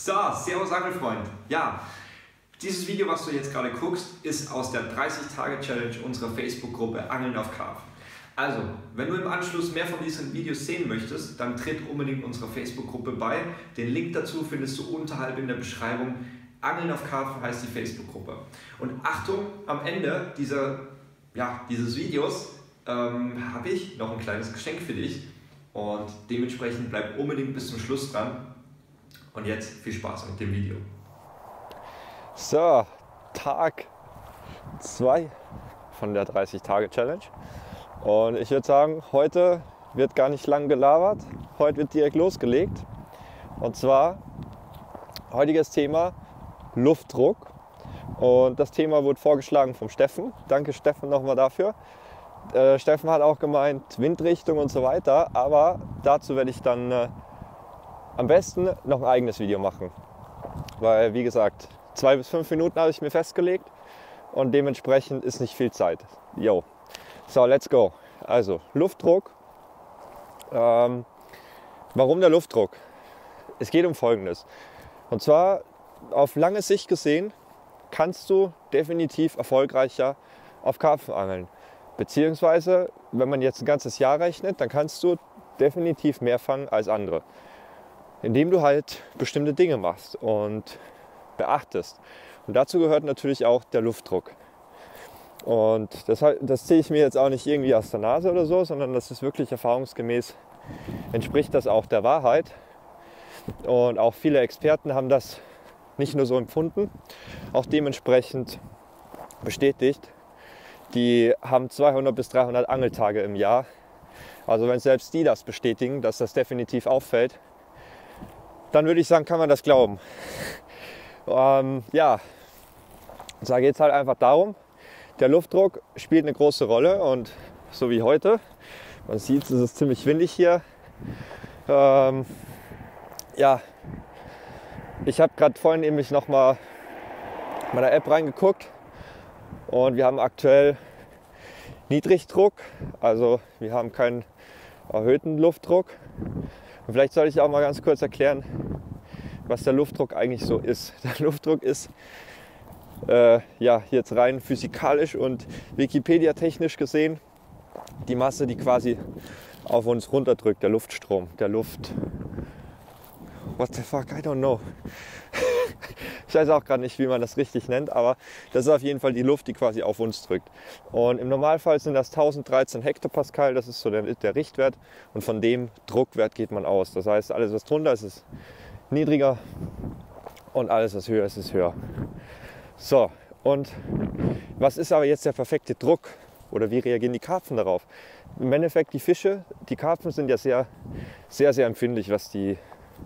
So, servus Angelfreund. Ja, dieses Video, was du jetzt gerade guckst, ist aus der 30-Tage-Challenge unserer Facebook-Gruppe Angeln auf Karpfen. Also, wenn du im Anschluss mehr von diesen Videos sehen möchtest, dann tritt unbedingt unserer Facebook-Gruppe bei. Den Link dazu findest du unterhalb in der Beschreibung. Angeln auf Karpfen heißt die Facebook-Gruppe. Und Achtung, am Ende dieses Videos habe ich noch ein kleines Geschenk für dich. Und dementsprechend bleib unbedingt bis zum Schluss dran. Und jetzt viel Spaß mit dem Video. So, Tag 2 von der 30-Tage-Challenge. Und ich würde sagen, heute wird gar nicht lang gelabert. Heute wird direkt losgelegt. Und zwar, heutiges Thema Luftdruck. Und das Thema wurde vorgeschlagen vom Steffen. Danke Steffen nochmal dafür. Steffen hat auch gemeint, Windrichtung und so weiter. Aber dazu werde ich dann am besten noch ein eigenes Video machen. Weil, wie gesagt, 2 bis 5 Minuten habe ich mir festgelegt. Und dementsprechend ist nicht viel Zeit. Yo. So, let's go. Also, Luftdruck. Warum der Luftdruck? Es geht um Folgendes. Und zwar, auf lange Sicht gesehen, kannst du definitiv erfolgreicher auf Karpfen angeln. Beziehungsweise, wenn man jetzt ein ganzes Jahr rechnet, dann kannst du definitiv mehr fangen als andere. Indem du halt bestimmte Dinge machst und beachtest. Und dazu gehört natürlich auch der Luftdruck. Und das ziehe ich mir jetzt auch nicht irgendwie aus der Nase oder so, sondern das ist wirklich erfahrungsgemäß, entspricht das auch der Wahrheit. Und auch viele Experten haben das nicht nur so empfunden, auch dementsprechend bestätigt. Die haben 200 bis 300 Angeltage im Jahr. Also wenn selbst die das bestätigen, dass das definitiv auffällt, dann würde ich sagen, kann man das glauben. Ja, da geht es halt einfach darum, der Luftdruck spielt eine große Rolle und so wie heute, man sieht, es ist ziemlich windig hier. Ja, ich habe gerade vorhin nämlich nochmal in meiner App reingeguckt und wir haben aktuell Niedrigdruck, also wir haben keinen erhöhten Luftdruck. Und vielleicht soll ich auch mal ganz kurz erklären, was der Luftdruck eigentlich so ist. Der Luftdruck ist ja, jetzt rein physikalisch und Wikipedia-technisch gesehen die Masse, die quasi auf uns runterdrückt, der Luftstrom, der Luft... What the fuck, I don't know. Ich weiß auch gerade nicht, wie man das richtig nennt, aber das ist auf jeden Fall die Luft, die quasi auf uns drückt. Und im Normalfall sind das 1013 Hektopascal, das ist so der Richtwert. Und von dem Druckwert geht man aus. Das heißt, alles was drunter ist, ist niedriger und alles was höher ist, ist höher. So, und was ist aber jetzt der perfekte Druck? Oder wie reagieren die Karpfen darauf? Im Endeffekt die Fische, die Karpfen sind ja sehr, sehr, sehr empfindlich, was die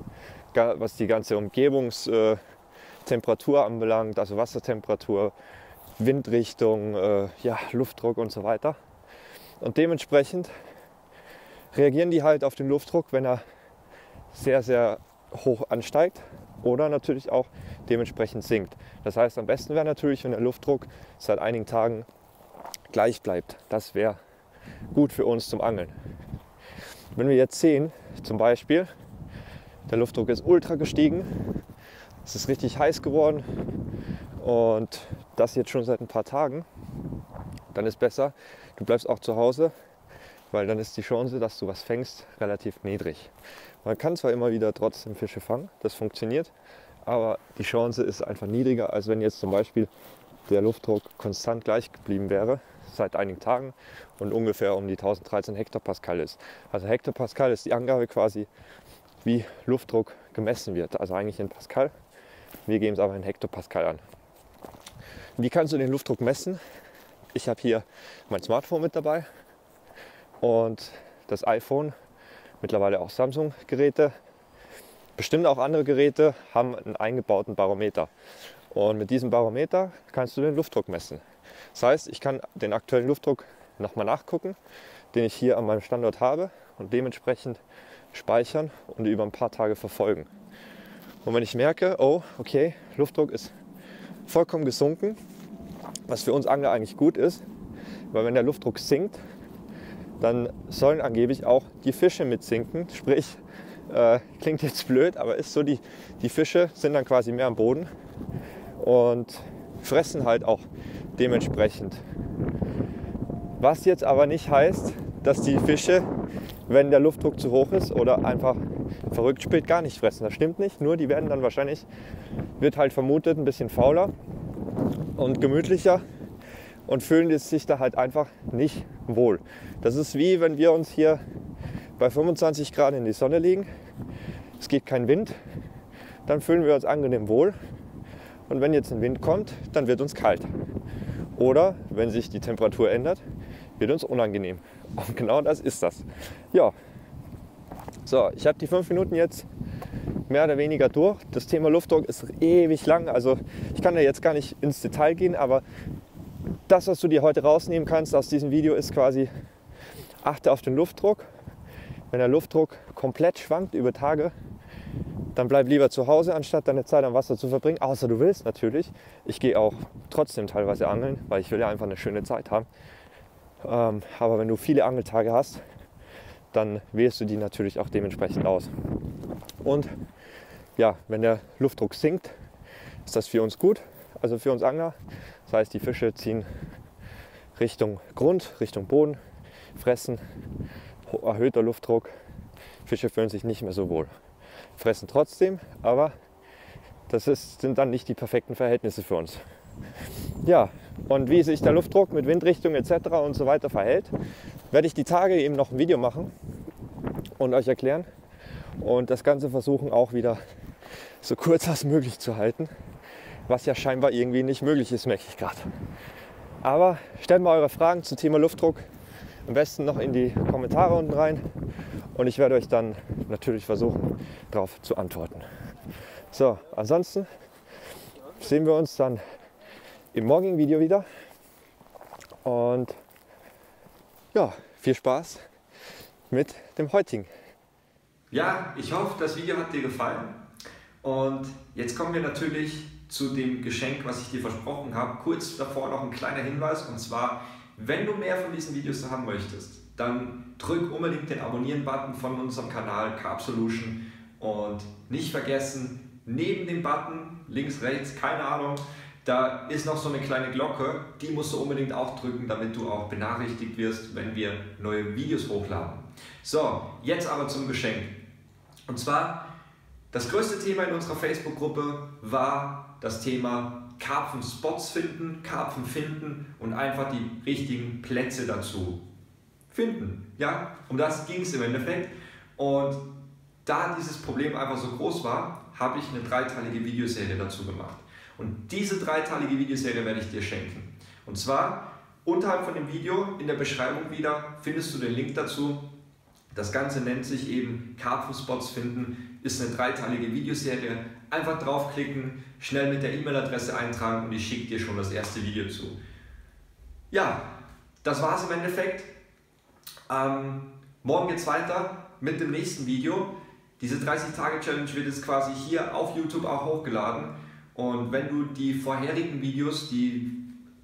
ganze Umgebungstemperatur anbelangt, also Wassertemperatur, Windrichtung, ja, Luftdruck und so weiter. Und dementsprechend reagieren die halt auf den Luftdruck, wenn er sehr, sehr hoch ansteigt oder natürlich auch dementsprechend sinkt. Das heißt, am besten wäre natürlich, wenn der Luftdruck seit einigen Tagen gleich bleibt. Das wäre gut für uns zum Angeln. Wenn wir jetzt sehen, zum Beispiel, der Luftdruck ist ultra gestiegen, es ist richtig heiß geworden und das jetzt schon seit ein paar Tagen, dann ist besser, du bleibst auch zu Hause, weil dann ist die Chance, dass du was fängst, relativ niedrig. Man kann zwar immer wieder trotzdem Fische fangen, das funktioniert, aber die Chance ist einfach niedriger, als wenn jetzt zum Beispiel der Luftdruck konstant gleich geblieben wäre seit einigen Tagen und ungefähr um die 1013 Hektopascal ist. Also Hektopascal ist die Angabe quasi, wie Luftdruck gemessen wird. Also eigentlich in Pascal. Wir geben es aber in Hektopascal an. Wie kannst du den Luftdruck messen? Ich habe hier mein Smartphone mit dabei und das iPhone, mittlerweile auch Samsung-Geräte, bestimmt auch andere Geräte haben einen eingebauten Barometer. Und mit diesem Barometer kannst du den Luftdruck messen. Das heißt, ich kann den aktuellen Luftdruck nochmal nachgucken, den ich hier an meinem Standort habe und dementsprechend speichern und über ein paar Tage verfolgen. Und wenn ich merke, oh, okay, Luftdruck ist vollkommen gesunken, was für uns Angler eigentlich gut ist, weil wenn der Luftdruck sinkt, dann sollen angeblich auch die Fische mitsinken, sprich Klingt jetzt blöd, aber ist so, die Fische sind dann quasi mehr am Boden und fressen halt auch dementsprechend. Was jetzt aber nicht heißt, dass die Fische, wenn der Luftdruck zu hoch ist oder einfach verrückt spät, gar nicht fressen. Das stimmt nicht, nur die werden dann wahrscheinlich, wird halt vermutet, ein bisschen fauler und gemütlicher und fühlen sich da halt einfach nicht wohl. Das ist wie wenn wir uns hier bei 25 Grad in die Sonne legen, es geht kein Wind, dann fühlen wir uns angenehm wohl und wenn jetzt ein Wind kommt, dann wird uns kalt. Oder wenn sich die Temperatur ändert, wird uns unangenehm. Und genau das ist das. Ja, so, ich habe die 5 Minuten jetzt mehr oder weniger durch. Das Thema Luftdruck ist ewig lang, also ich kann da jetzt gar nicht ins Detail gehen, aber das, was du dir heute rausnehmen kannst aus diesem Video, ist quasi, achte auf den Luftdruck. Wenn der Luftdruck komplett schwankt über Tage, dann bleib lieber zu Hause, anstatt deine Zeit am Wasser zu verbringen. Außer du willst natürlich. Ich gehe auch trotzdem teilweise angeln, weil ich will ja einfach eine schöne Zeit haben. Aber wenn du viele Angeltage hast, dann wählst du die natürlich auch dementsprechend aus. Und ja, wenn der Luftdruck sinkt, ist das für uns gut, also für uns Angler. Das heißt, die Fische ziehen Richtung Grund, Richtung Boden, fressen, erhöhter Luftdruck. Fische fühlen sich nicht mehr so wohl. Fressen trotzdem, aber das sind dann nicht die perfekten Verhältnisse für uns. Ja, und wie sich der Luftdruck mit Windrichtung etc. und so weiter verhält, werde ich die Tage eben noch ein Video machen und euch erklären und das Ganze versuchen auch wieder so kurz als möglich zu halten, was ja scheinbar irgendwie nicht möglich ist, merke ich gerade. Aber stellt mal eure Fragen zum Thema Luftdruck am besten noch in die Kommentare unten rein und ich werde euch dann natürlich versuchen, darauf zu antworten. So, ansonsten sehen wir uns dann im morgigen Video wieder und ja, viel Spaß mit dem heutigen. Ja, ich hoffe, das Video hat dir gefallen und jetzt kommen wir natürlich zu dem Geschenk, was ich dir versprochen habe. Kurz davor noch ein kleiner Hinweis und zwar, wenn du mehr von diesen Videos haben möchtest, dann drück unbedingt den Abonnieren-Button von unserem Kanal Carp Solution und nicht vergessen, neben dem Button, links, rechts, keine Ahnung, da ist noch so eine kleine Glocke, die musst du unbedingt auch drücken, damit du auch benachrichtigt wirst, wenn wir neue Videos hochladen. So, jetzt aber zum Geschenk. Und zwar, das größte Thema in unserer Facebook-Gruppe war das Thema Karpfenspots finden, Karpfen finden und einfach die richtigen Plätze dazu finden. Ja, um das ging es im Endeffekt. Und da dieses Problem einfach so groß war, habe ich eine 3-teilige Videoserie dazu gemacht. Und diese 3-teilige Videoserie werde ich dir schenken. Und zwar unterhalb von dem Video in der Beschreibung wieder findest du den Link dazu. Das Ganze nennt sich eben Karpfenspots finden, ist eine 3-teilige Videoserie. Einfach draufklicken, schnell mit der E-Mail-Adresse eintragen und ich schicke dir schon das erste Video zu. Ja, das war es im Endeffekt. Morgen geht es weiter mit dem nächsten Video. Diese 30-Tage-Challenge wird jetzt quasi hier auf YouTube auch hochgeladen. Und wenn du die vorherigen Videos, die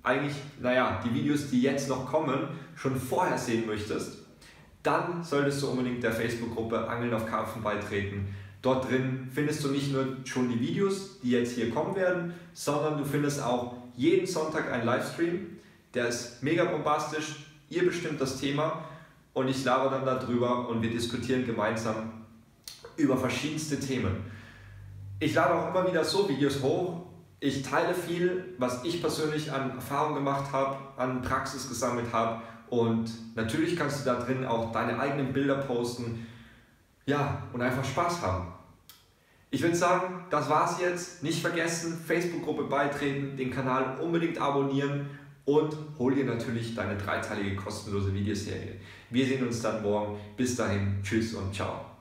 Videos, die jetzt noch kommen, schon vorher sehen möchtest, dann solltest du unbedingt der Facebook-Gruppe Angeln auf Karpfen beitreten. Dort drin findest du nicht nur schon die Videos, die jetzt hier kommen werden, sondern du findest auch jeden Sonntag einen Livestream. Der ist mega bombastisch, ihr bestimmt das Thema und ich laber dann darüber und wir diskutieren gemeinsam über verschiedenste Themen. Ich lade auch immer wieder so Videos hoch. Ich teile viel, was ich persönlich an Erfahrung gemacht habe, an Praxis gesammelt habe und natürlich kannst du da drin auch deine eigenen Bilder posten, ja, und einfach Spaß haben. Ich würde sagen, das war's jetzt. Nicht vergessen, Facebook-Gruppe beitreten, den Kanal unbedingt abonnieren und hol dir natürlich deine 3-teilige kostenlose Videoserie. Wir sehen uns dann morgen. Bis dahin, tschüss und ciao.